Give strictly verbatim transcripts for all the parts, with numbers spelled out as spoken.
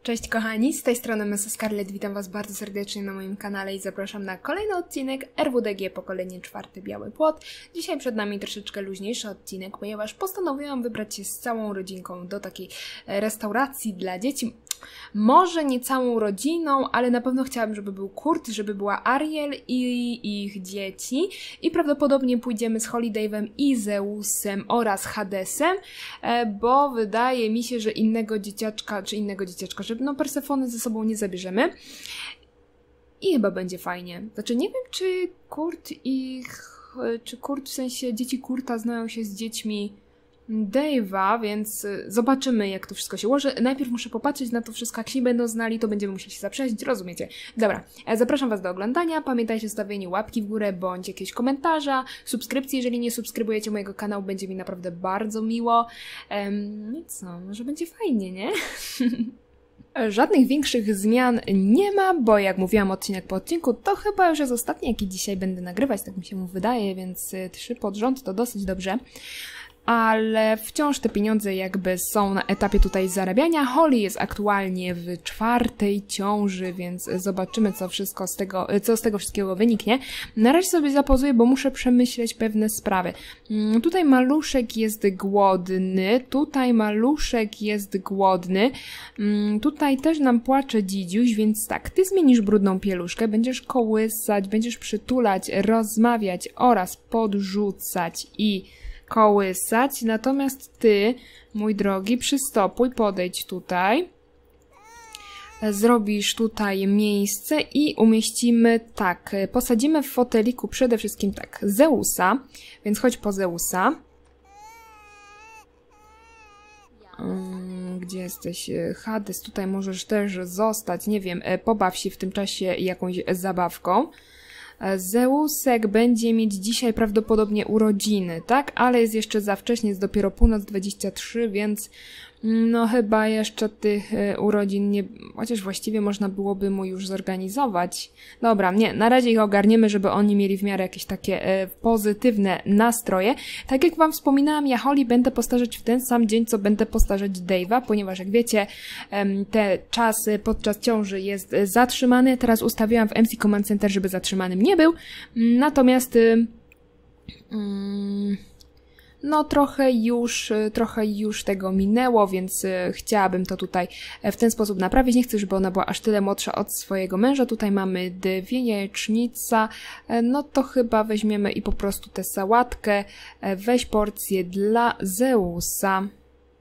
Cześć kochani, z tej strony Mesa Scarlet, witam was bardzo serdecznie na moim kanale i zapraszam na kolejny odcinek R W D G Pokolenie Czwarte Biały Płot. Dzisiaj przed nami troszeczkę luźniejszy odcinek, ponieważ postanowiłam wybrać się z całą rodzinką do takiej restauracji dla dzieci. Może nie całą rodziną, ale na pewno chciałabym, żeby był Kurt, żeby była Ariel i ich dzieci. I prawdopodobnie pójdziemy z Holiday'em i Zeusem oraz Hadesem, bo wydaje mi się, że innego dzieciaczka, czy innego dzieciaczka, że no Persefony ze sobą nie zabierzemy. I chyba będzie fajnie. Znaczy nie wiem, czy Kurt ich, czy Kurt w sensie dzieci Kurta znają się z dziećmi Dave'a, więc zobaczymy, jak to wszystko się ułoży. Najpierw muszę popatrzeć na to wszystko, jak się będą znali, to będziemy musieli się zaprzezić, rozumiecie? Dobra, zapraszam was do oglądania, pamiętajcie o stawieniu łapki w górę, bądź jakiegoś komentarza, subskrypcji, jeżeli nie subskrybujecie mojego kanału, będzie mi naprawdę bardzo miło. Um, no i co, może będzie fajnie, nie? Żadnych większych zmian nie ma, bo jak mówiłam odcinek po odcinku, to chyba już jest ostatni, jaki dzisiaj będę nagrywać, tak mi się wydaje, więc trzy pod rząd to dosyć dobrze. Ale wciąż te pieniądze jakby są na etapie tutaj zarabiania. Holly jest aktualnie w czwartej ciąży, więc zobaczymy, co wszystko z tego, co z tego wszystkiego wyniknie. Na razie sobie zapozuję, bo muszę przemyśleć pewne sprawy. Tutaj maluszek jest głodny, tutaj maluszek jest głodny, tutaj też nam płacze dzidziuś, więc tak, ty zmienisz brudną pieluszkę, będziesz kołysać, będziesz przytulać, rozmawiać oraz podrzucać i kołysać, natomiast ty, mój drogi, przystopuj, podejdź tutaj, zrobisz tutaj miejsce i umieścimy tak, posadzimy w foteliku przede wszystkim tak, Zeusa, więc chodź po Zeusa. Gdzie jesteś? Hades, tutaj możesz też zostać, nie wiem, pobaw się w tym czasie jakąś zabawką. Zeusek będzie mieć dzisiaj prawdopodobnie urodziny, tak? Ale jest jeszcze za wcześnie, jest dopiero północ dwadzieścia trzy, więc no chyba jeszcze tych urodzin nie... Chociaż właściwie można byłoby mu już zorganizować. Dobra, nie, na razie ich ogarniemy, żeby oni mieli w miarę jakieś takie e, pozytywne nastroje. Tak jak wam wspominałam, ja Holly będę postarzać w ten sam dzień, co będę postarzać Dave'a, ponieważ jak wiecie, em, te czasy podczas ciąży jest zatrzymany. Teraz ustawiłam w M C Command Center, żeby zatrzymanym nie był. Natomiast... Y, mm, No trochę już, trochę już tego minęło, więc chciałabym to tutaj w ten sposób naprawić. Nie chcę, żeby ona była aż tyle młodsza od swojego męża. Tutaj mamy dwie jajecznica. No to chyba weźmiemy i po prostu tę sałatkę. Weź porcję dla Zeusa.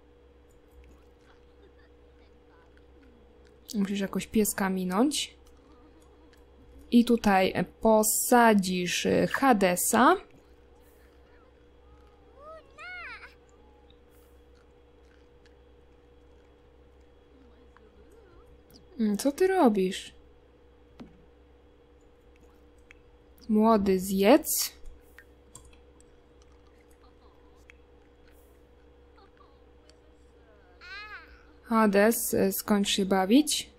Musisz jakoś pieska minąć. I tutaj posadzisz Hadesa. Co ty robisz? Młody, zjedz. Hades, skończ się bawić.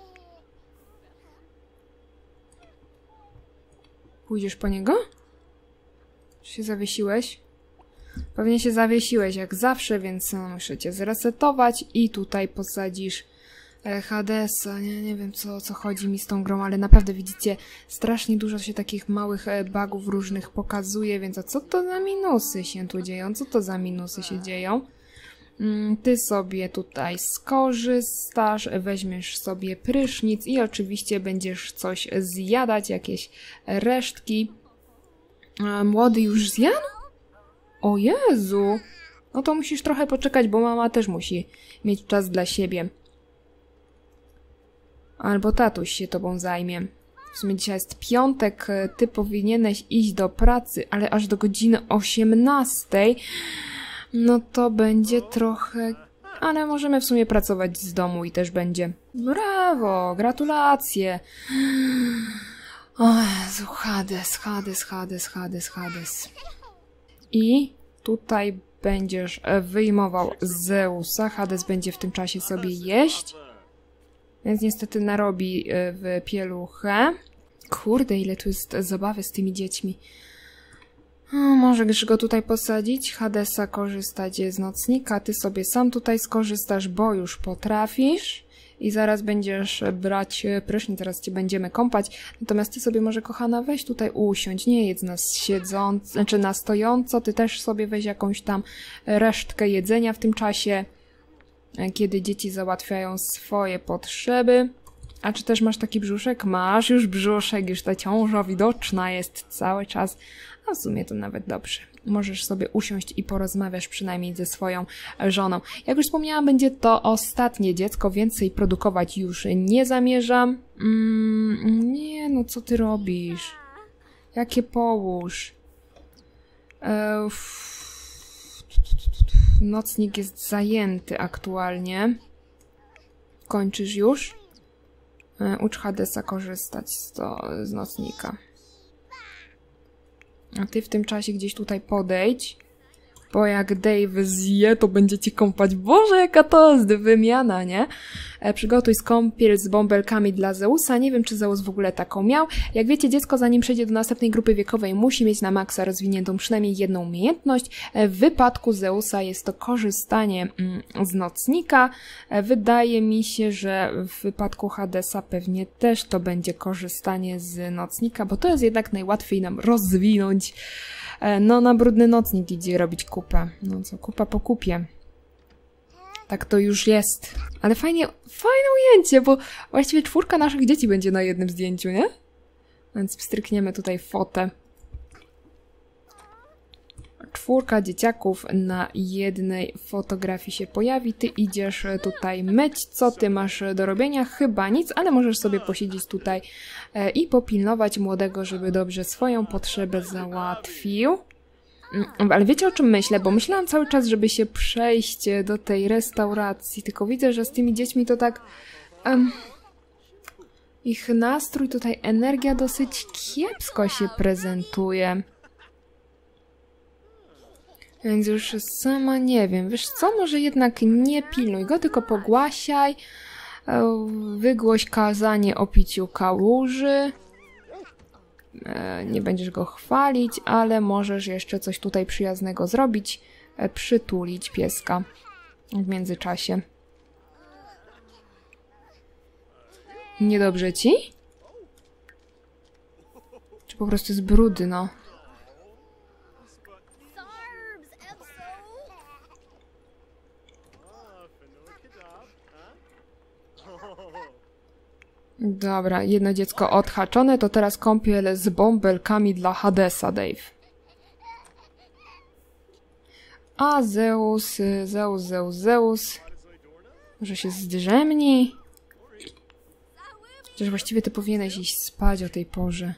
Pójdziesz po niego? Czy się zawiesiłeś? Pewnie się zawiesiłeś jak zawsze, więc no, muszę cię zresetować i tutaj posadzisz Hadesa. Nie, nie wiem, co, co chodzi mi z tą grą, ale naprawdę widzicie, strasznie dużo się takich małych bugów różnych pokazuje, więc a co to za minusy się tu dzieją? Co to za minusy się dzieją? Ty sobie tutaj skorzystasz, weźmiesz sobie prysznic i oczywiście będziesz coś zjadać, jakieś resztki. A młody już zjadł? O Jezu! No to musisz trochę poczekać, bo mama też musi mieć czas dla siebie. Albo tatuś się tobą zajmie. W sumie dzisiaj jest piątek, ty powinieneś iść do pracy, ale aż do godziny osiemnastej. No to będzie trochę... Ale możemy w sumie pracować z domu i też będzie. Brawo, gratulacje. O Jezu, Hades, Hades, Hades, Hades, Hades. I tutaj będziesz wyjmował Zeusa. Hades będzie w tym czasie sobie jeść. Więc niestety narobi w pieluchę. Kurde, ile tu jest zabawy z tymi dziećmi. O, możesz go tutaj posadzić. Hadesa korzystać z nocnika. Ty sobie sam tutaj skorzystasz, bo już potrafisz. i zaraz będziesz brać prysznic, zaraz cię będziemy kąpać. Natomiast ty sobie może, kochana, weź tutaj usiądź, nie jedz nas siedząc, znaczy na stojąco, ty też sobie weź jakąś tam resztkę jedzenia w tym czasie, kiedy dzieci załatwiają swoje potrzeby. A czy też masz taki brzuszek? Masz już brzuszek, już ta ciąża widoczna jest cały czas, a w sumie to nawet dobrze. Możesz sobie usiąść i porozmawiasz przynajmniej ze swoją żoną. Jak już wspomniałam, będzie to ostatnie dziecko, więcej produkować już nie zamierzam. Mm, nie, no co ty robisz? Jakie połóż? E, nocnik jest zajęty aktualnie. Kończysz już? E, ucz Hadesa korzystać z, to, z nocnika. A ty w tym czasie gdzieś tutaj podejdź, bo jak Dave zje, to będzie cię kąpać. Boże, jaka to jest wymiana, nie? E, przygotuj skąpiel z bąbelkami dla Zeusa. Nie wiem, czy Zeus w ogóle taką miał. Jak wiecie, dziecko, zanim przejdzie do następnej grupy wiekowej, musi mieć na maksa rozwiniętą przynajmniej jedną umiejętność. E, w wypadku Zeusa jest to korzystanie mm, z nocnika. E, wydaje mi się, że w wypadku Hadesa pewnie też to będzie korzystanie z nocnika, bo to jest jednak najłatwiej nam rozwinąć. No, na brudny nocnik idzie robić kupę. No co, kupa po kupie. Tak to już jest. Ale fajnie, fajne ujęcie, bo właściwie czwórka naszych dzieci będzie na jednym zdjęciu, nie? Więc wstrykniemy tutaj fotę. Czwórka dzieciaków na jednej fotografii się pojawi. Ty idziesz tutaj myć. Co ty masz do robienia? Chyba nic, ale możesz sobie posiedzieć tutaj i popilnować młodego, żeby dobrze swoją potrzebę załatwił. Ale wiecie, o czym myślę? Bo myślałam cały czas, żeby się przejść do tej restauracji, tylko widzę, że z tymi dziećmi to tak... Um, ich nastrój, tutaj energia dosyć kiepsko się prezentuje. Więc już sama nie wiem. Wiesz co? Może jednak nie pilnuj go, tylko pogłasiaj. Wygłoś kazanie o piciu kałuży. Nie będziesz go chwalić, ale możesz jeszcze coś tutaj przyjaznego zrobić. Przytulić pieska w międzyczasie. Niedobrze ci? Czy po prostu jest brudno? Dobra, jedno dziecko odhaczone, to teraz kąpiel z bąbelkami dla Hadesa, Dave. A Zeus, Zeus, Zeus, Zeus. Może się zdrzemni? Chociaż właściwie ty powinieneś iść spać o tej porze.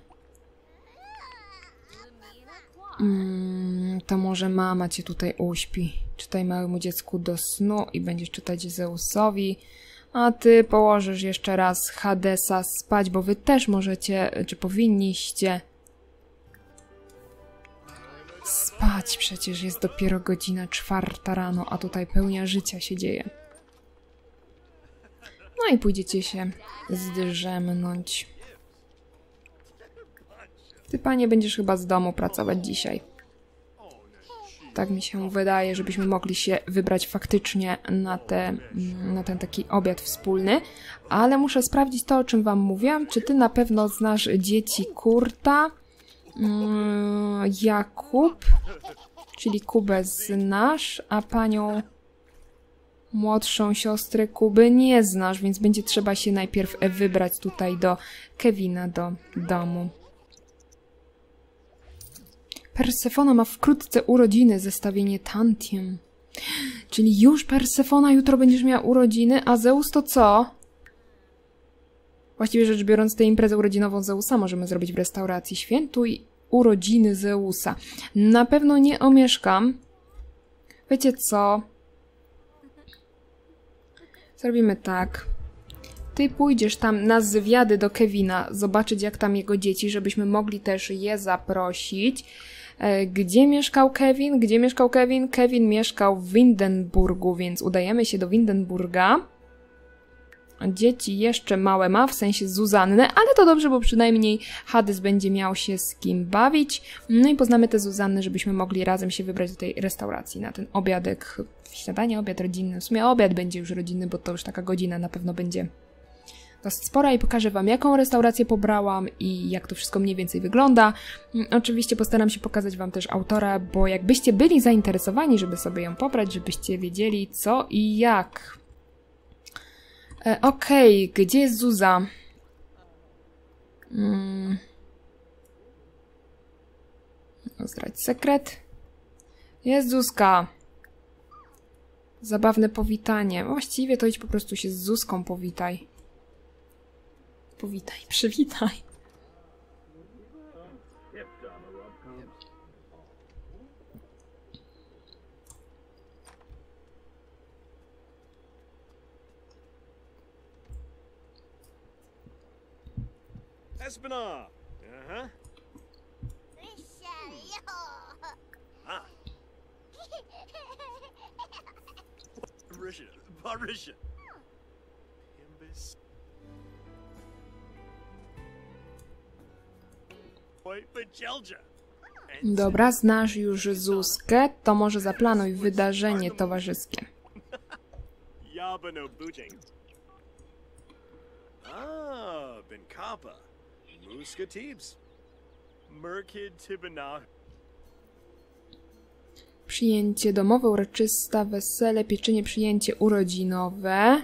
Mm, to może mama cię tutaj uśpi. Czytaj małemu dziecku do snu i będziesz czytać Zeusowi. A ty położysz jeszcze raz Hadesa spać, bo wy też możecie, czy powinniście spać. Przecież jest dopiero godzina czwarta rano, a tutaj pełnia życia się dzieje. No i pójdziecie się zdrzemnąć. Ty, panie, będziesz chyba z domu pracować dzisiaj. Tak mi się wydaje, żebyśmy mogli się wybrać faktycznie na, te, na ten taki obiad wspólny. Ale muszę sprawdzić to, o czym wam mówiłam. Czy ty na pewno znasz dzieci Kurta? Mm, Jakub, czyli Kubę znasz, a panią młodszą siostrę Kuby nie znasz, więc będzie trzeba się najpierw wybrać tutaj do Kevina, do domu. Persefona ma wkrótce urodziny, zestawienie Tantiem. Czyli już Persefona, jutro będziesz miała urodziny, a Zeus to co? Właściwie rzecz biorąc, tę imprezę urodzinową Zeusa możemy zrobić w restauracji. Świętuj urodziny Zeusa. Na pewno nie omieszkam. Wiecie co? Zrobimy tak. Ty pójdziesz tam na zwiady do Kevina, zobaczyć jak tam jego dzieci, żebyśmy mogli też je zaprosić. Gdzie mieszkał Kevin? Gdzie mieszkał Kevin? Kevin mieszkał w Windenburgu, więc udajemy się do Windenburga. dzieci jeszcze małe ma, w sensie Zuzannę, ale to dobrze, bo przynajmniej Hades będzie miał się z kim bawić. No i poznamy tę Zuzannę, żebyśmy mogli razem się wybrać do tej restauracji na ten obiadek, śniadanie, obiad rodzinny. W sumie obiad będzie już rodzinny, bo to już taka godzina na pewno będzie dosyć spora i pokażę wam, jaką restaurację pobrałam i jak to wszystko mniej więcej wygląda. Oczywiście postaram się pokazać wam też autora, bo jakbyście byli zainteresowani, żeby sobie ją pobrać, żebyście wiedzieli co i jak. E, Okej, okay. Gdzie jest Zuza? Hmm. Zdradź sekret. Jest Zuzka. Zabawne powitanie. Właściwie to idź po prostu się z Zuzką powitaj. Powitaj, przywitaj. Espinal. Uh-huh. Ah. Barisha. Barisha. Pimbus. Dobra, znasz już Zuzkę, to może zaplanuj wydarzenie towarzyskie. Przyjęcie domowe, uroczysta, wesele, pieczenie, przyjęcie urodzinowe.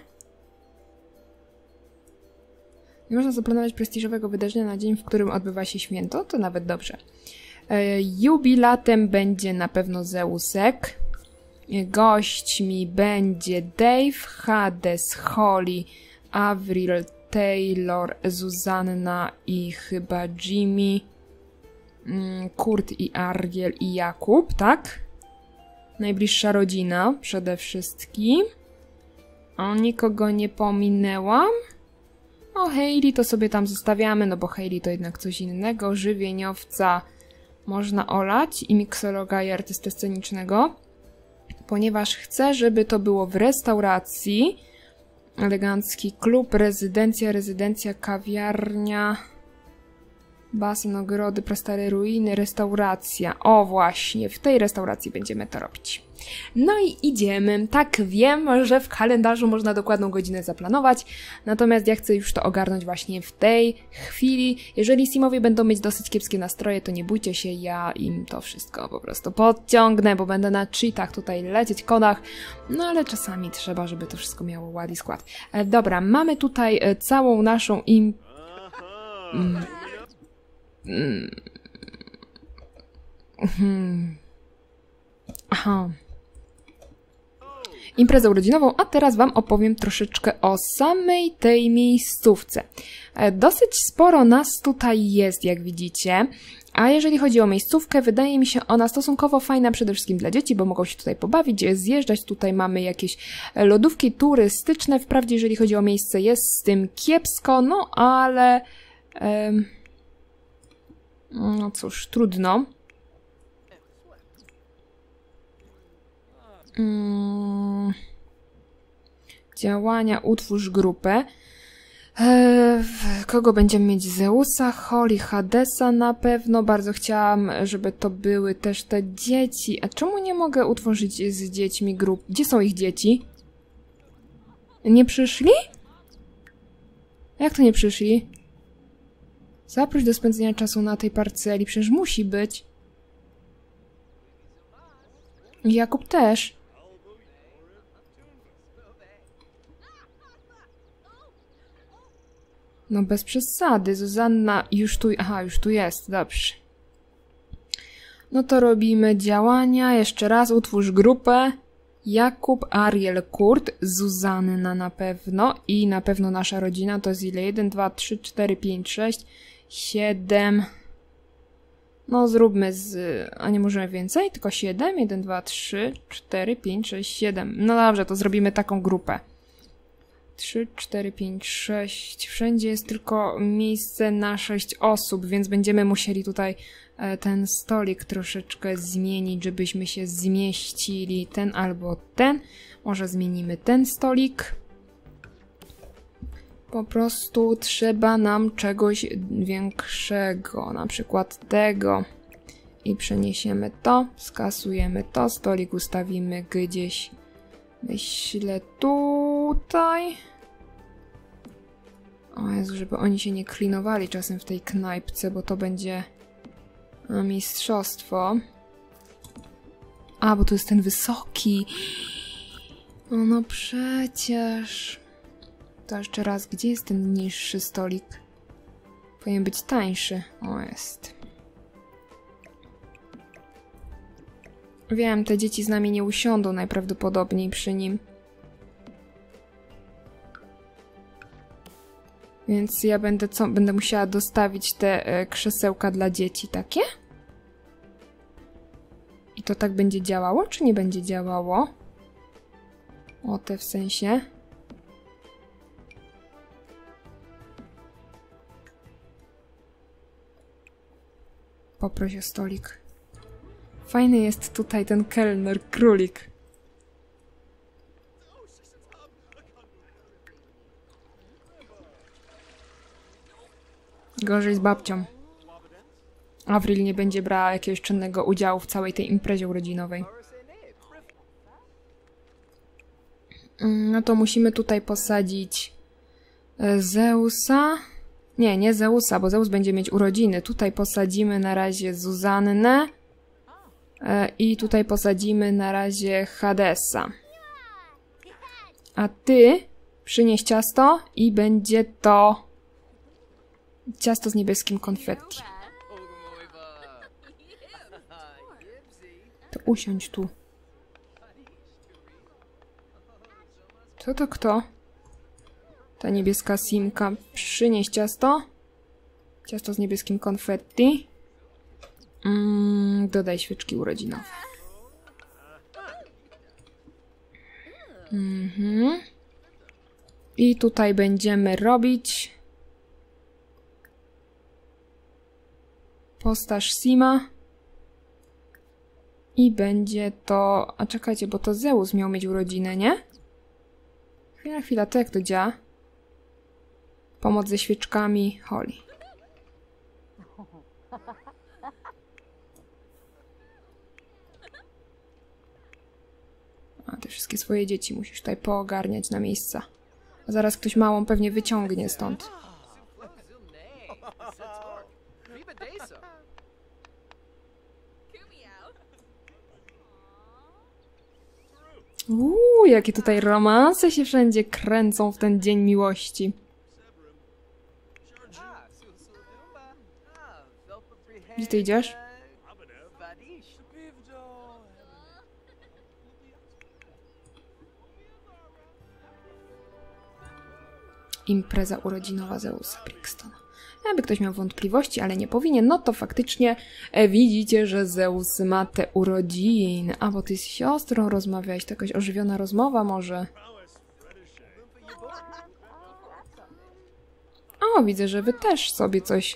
Nie można zaplanować prestiżowego wydarzenia na dzień, w którym odbywa się święto, to nawet dobrze. E, jubilatem będzie na pewno Zeusek. Gośćmi będzie Dave, Hades, Holly, Avril, Taylor, Zuzanna i chyba Jimmy, Kurt i Ariel i Jakub, tak? Najbliższa rodzina przede wszystkim. O, nikogo nie pominęłam. O, Hayley to sobie tam zostawiamy, no bo Hayley to jednak coś innego. Żywieniowca można olać i miksologa i artystę scenicznego, ponieważ chcę, żeby to było w restauracji. Elegancki klub, rezydencja, rezydencja, kawiarnia, basen, ogrody, prastare ruiny, restauracja. O, właśnie, w tej restauracji będziemy to robić. No i idziemy. Tak, wiem, że w kalendarzu można dokładną godzinę zaplanować, natomiast ja chcę już to ogarnąć właśnie w tej chwili. Jeżeli Simowie będą mieć dosyć kiepskie nastroje, to nie bójcie się, ja im to wszystko po prostu podciągnę, bo będę na cheatach tutaj lecieć, kodach, no ale czasami trzeba, żeby to wszystko miało ład i skład. E, dobra, mamy tutaj e, całą naszą im... Mm. Mm. Hmm. Aha. Imprezę urodzinową, a teraz wam opowiem troszeczkę o samej tej miejscówce. Dosyć sporo nas tutaj jest, jak widzicie, a jeżeli chodzi o miejscówkę, wydaje mi się ona stosunkowo fajna przede wszystkim dla dzieci, bo mogą się tutaj pobawić, zjeżdżać. Tutaj mamy jakieś lodówki turystyczne, wprawdzie jeżeli chodzi o miejsce jest z tym kiepsko, no ale... Um, no cóż, trudno. Hmm. Działania, utwórz grupę. Eee, kogo będziemy mieć? Zeusa, Holly, Hadesa na pewno. Bardzo chciałam, żeby to były też te dzieci. A czemu nie mogę utworzyć z dziećmi grup? Gdzie są ich dzieci? Nie przyszli? Jak to nie przyszli? Zaproś do spędzenia czasu na tej parceli. Przecież musi być. Jakub też. No bez przesady. Zuzanna już tu... Aha, już tu jest. Dobrze. No to robimy działania. Jeszcze raz utwórz grupę. Jakub, Ariel, Kurt, Zuzanna na pewno i na pewno nasza rodzina. To jest ile? jeden, dwa, trzy, cztery, pięć, sześć, siedem... No zróbmy z... A nie możemy więcej? Tylko siedem? jeden, dwa, trzy, cztery, pięć, sześć, siedem. No dobrze, to zrobimy taką grupę. trzy, cztery, pięć, sześć. Wszędzie jest tylko miejsce na sześć osób, więc będziemy musieli tutaj ten stolik troszeczkę zmienić, żebyśmy się zmieścili. Ten albo ten. Może zmienimy ten stolik. Po prostu trzeba nam czegoś większego, na przykład tego. I przeniesiemy to, skasujemy to, stolik ustawimy gdzieś, myślę, tutaj. O Jezu, żeby oni się nie klinowali czasem w tej knajpce, bo to będzie mistrzostwo. A, bo tu jest ten wysoki. O, no przecież. To jeszcze raz, gdzie jest ten niższy stolik? Powinien być tańszy. O, jest. Wiem, te dzieci z nami nie usiądą najprawdopodobniej przy nim. Więc ja będę co? Będę musiała dostawić te e, krzesełka dla dzieci takie? I to tak będzie działało, czy nie będzie działało? O, te w sensie. Poproś o stolik. Fajny jest tutaj ten kelner, królik. Gorzej z babcią. Avril nie będzie brała jakiegoś czynnego udziału w całej tej imprezie urodzinowej. No to musimy tutaj posadzić Zeusa. Nie, nie Zeusa, bo Zeus będzie mieć urodziny. Tutaj posadzimy na razie Zuzannę. I tutaj posadzimy na razie Hadesa. A ty przynieś ciasto i będzie to ciasto z niebieskim konfetti. To usiądź tu. Co to kto? Ta niebieska simka. Przynieś ciasto. Ciasto z niebieskim konfetti. Mm, dodaj świeczki urodzinowe. Mhm. I tutaj będziemy robić postaż Sima. I będzie to... A czekajcie, bo to Zeus miał mieć urodzinę, nie? Chwila, chwila, to jak to działa? Pomoc ze świeczkami Holly. A te wszystkie swoje dzieci musisz tutaj poogarniać na miejsca. A zaraz ktoś małą pewnie wyciągnie stąd. Uuu, jakie tutaj romanse się wszędzie kręcą w ten dzień miłości. Gdzie ty idziesz? Impreza urodzinowa Zeusa Brixtona. Jakby ktoś miał wątpliwości, ale nie powinien, no to faktycznie e, widzicie, że Zeus ma te urodziny. A, bo ty z siostrą rozmawiałeś, to jakaś ożywiona rozmowa może? O, widzę, że wy też sobie coś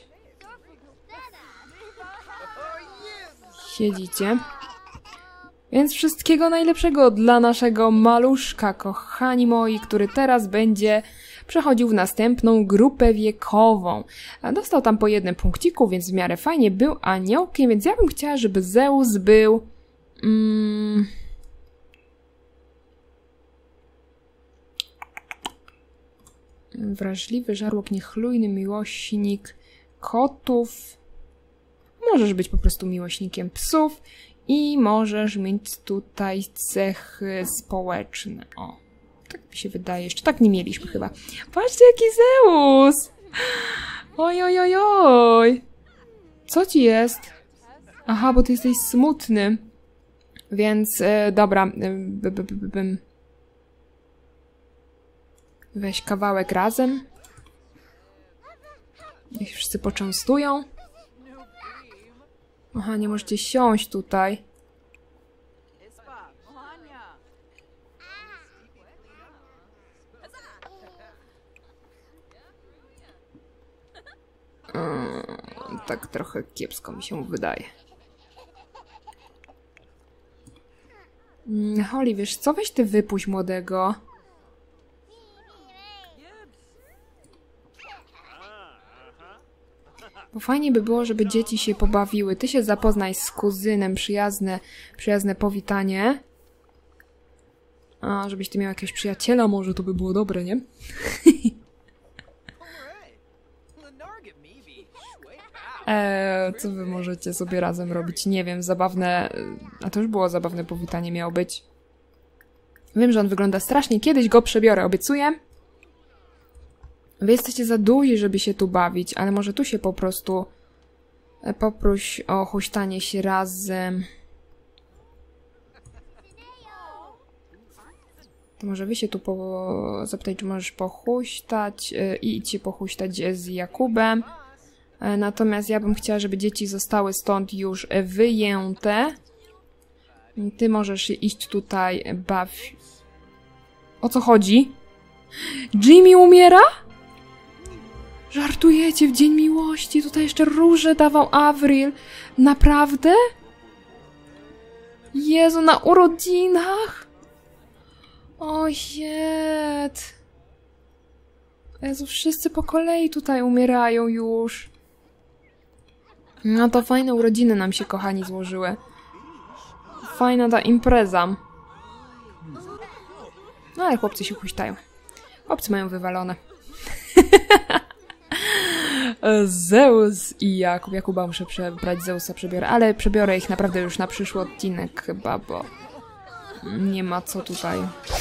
siedzicie. Więc wszystkiego najlepszego dla naszego maluszka, kochani moi, który teraz będzie przechodził w następną grupę wiekową. Dostał tam po jednym punkciku, więc w miarę fajnie, był aniołkiem, więc ja bym chciała, żeby Zeus był... Mm, wrażliwy, żarłok, niechlujny, miłośnik kotów. Możesz być po prostu miłośnikiem psów i możesz mieć tutaj cechy społeczne. O, tak mi się wydaje. Jeszcze tak nie mieliśmy chyba. Patrzcie, jaki Zeus! Oj, oj, oj, oj! Co ci jest? Aha, bo ty jesteś smutny. Więc, e, dobra. B, b, b, b, weź kawałek razem. Niech wszyscy poczęstują. Aha, nie możecie siąść tutaj. Hmm, tak trochę kiepsko mi się wydaje. Holly, wiesz co? Weź ty wypuść młodego. Bo fajnie by było, żeby dzieci się pobawiły. Ty się zapoznaj z kuzynem, przyjazne, przyjazne powitanie. A, żebyś ty miał jakiegoś przyjaciela, może to by było dobre, nie? Eee, co wy możecie sobie razem robić? Nie wiem, zabawne... A to już było zabawne powitanie miało być. Wiem, że on wygląda strasznie. Kiedyś go przebiorę, obiecuję. Wy jesteście za duzi, żeby się tu bawić, ale może tu się po prostu... Poproś o huśtanie się razem. To może wy się tu po... zapytaj, czy możesz pochuśtać i idź się pochuśtać z Jakubem. Natomiast ja bym chciała, żeby dzieci zostały stąd już wyjęte. Ty możesz iść tutaj baw... O co chodzi? Jimmy umiera? Żartujecie, w Dzień Miłości. Tutaj jeszcze róże dawał Avril. Naprawdę? Jezu, na urodzinach? O jet. Jezu, wszyscy po kolei tutaj umierają już. No to fajne urodziny nam się, kochani, złożyły. Fajna ta impreza. No ale chłopcy się huśtają. Chłopcy mają wywalone. Zeus i Jakub. Jakuba muszę przebrać, Zeusa przebiorę. Ale przebiorę ich naprawdę już na przyszły odcinek chyba, bo nie ma co tutaj.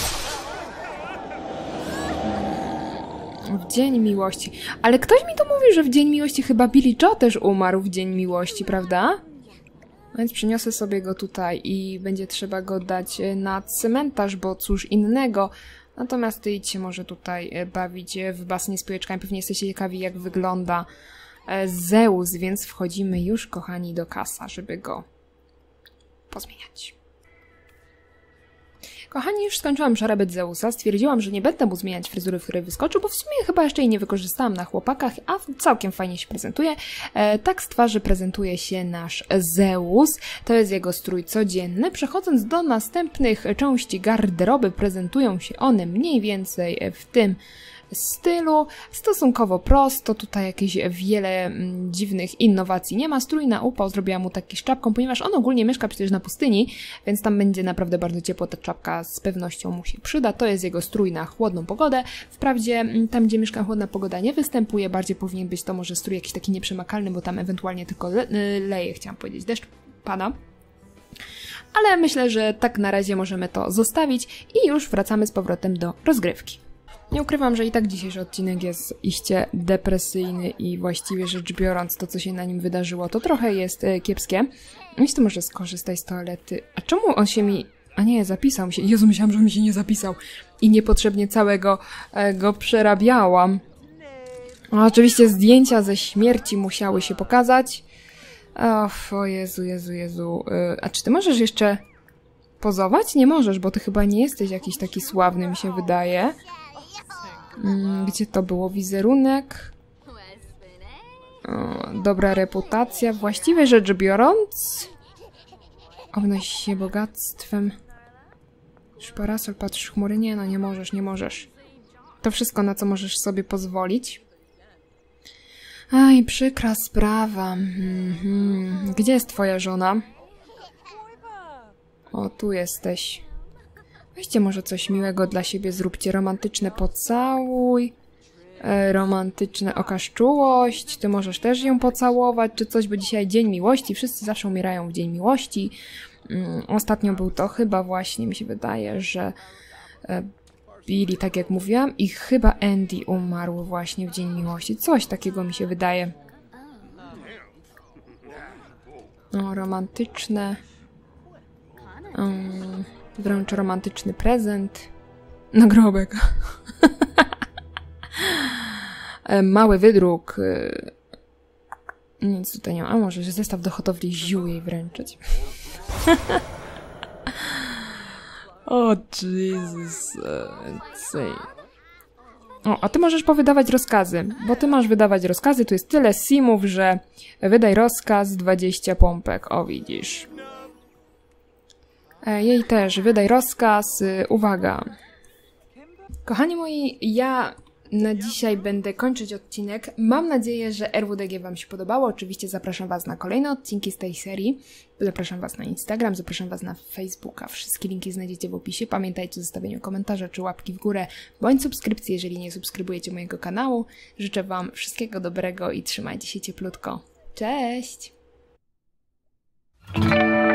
W Dzień Miłości. Ale ktoś mi to mówił, że w Dzień Miłości chyba Billy Joe też umarł w Dzień Miłości, prawda? Więc przyniosę sobie go tutaj i będzie trzeba go dać na cmentarz, bo cóż innego. Natomiast ty idź się może tutaj bawić w basenie z piłeczkami. Pewnie jesteście ciekawi, jak wygląda Zeus, więc wchodzimy już, kochani, do kasa, żeby go pozmieniać. Kochani, już skończyłam szarabet Zeusa. Stwierdziłam, że nie będę mu zmieniać fryzury, w której wyskoczył, bo w sumie chyba jeszcze jej nie wykorzystałam na chłopakach, a całkiem fajnie się prezentuje. E, tak z twarzy prezentuje się nasz Zeus. To jest jego strój codzienny. Przechodząc do następnych części garderoby, prezentują się one mniej więcej w tym stylu. Stosunkowo prosto, tutaj jakieś wiele mm, dziwnych innowacji nie ma. Strój na upał zrobiłam mu taki z czapką, ponieważ on ogólnie mieszka przecież na pustyni, więc tam będzie naprawdę bardzo ciepło, ta czapka z pewnością mu się przyda. To jest jego strój na chłodną pogodę. Wprawdzie tam, gdzie mieszka, chłodna pogoda nie występuje, bardziej powinien być to może strój jakiś taki nieprzemakalny, bo tam ewentualnie tylko le leje, chciałam powiedzieć, deszcz pada. Ale myślę, że tak na razie możemy to zostawić i już wracamy z powrotem do rozgrywki. Nie ukrywam, że i tak dzisiejszy odcinek jest iście depresyjny i właściwie rzecz biorąc to, co się na nim wydarzyło, to trochę jest e, kiepskie. Myślę, może skorzystaj z toalety. A czemu on się mi... A nie, zapisał mi się. Jezu, myślałam, że mi się nie zapisał. I niepotrzebnie całego e, go przerabiałam. A oczywiście zdjęcia ze śmierci musiały się pokazać. Och, o Jezu, Jezu, Jezu. E, a czy ty możesz jeszcze pozować? Nie możesz, bo ty chyba nie jesteś jakiś taki sławny, mi się wydaje. Gdzie to było? Wizerunek. O, dobra reputacja. Właściwie rzecz biorąc, obnoś się bogactwem. Parasol, patrz, chmury. Nie, no nie możesz, nie możesz. To wszystko, na co możesz sobie pozwolić. Aj, przykra sprawa. Mhm. Gdzie jest twoja żona? O, tu jesteś. Weźcie może coś miłego dla siebie, zróbcie romantyczne pocałuj, e, romantyczne okaż czułość, ty możesz też ją pocałować, czy coś, bo dzisiaj Dzień Miłości, wszyscy zawsze umierają w Dzień Miłości. Mm, ostatnio był to chyba właśnie, mi się wydaje, że e, Billy, tak jak mówiłam, i chyba Andy umarł właśnie w Dzień Miłości, coś takiego mi się wydaje. O, romantyczne... Um, wręcz romantyczny prezent. Nagrobek. Mały wydruk. Nic tutaj nie ma. A może że zestaw do hodowli ziół jej wręczyć. O Jezus. O, a ty możesz powydawać rozkazy, bo ty masz wydawać rozkazy. Tu jest tyle simów, że wydaj rozkaz dwadzieścia pompek. O, widzisz. Jej też, wydaj rozkaz. Uwaga. Kochani moi, ja na dzisiaj będę kończyć odcinek. Mam nadzieję, że R W D G Wam się podobało. Oczywiście zapraszam Was na kolejne odcinki z tej serii. Zapraszam Was na Instagram, zapraszam Was na Facebooka. Wszystkie linki znajdziecie w opisie. Pamiętajcie o zostawieniu komentarza czy łapki w górę, bądź subskrypcji, jeżeli nie subskrybujecie mojego kanału. Życzę Wam wszystkiego dobrego i trzymajcie się cieplutko. Cześć!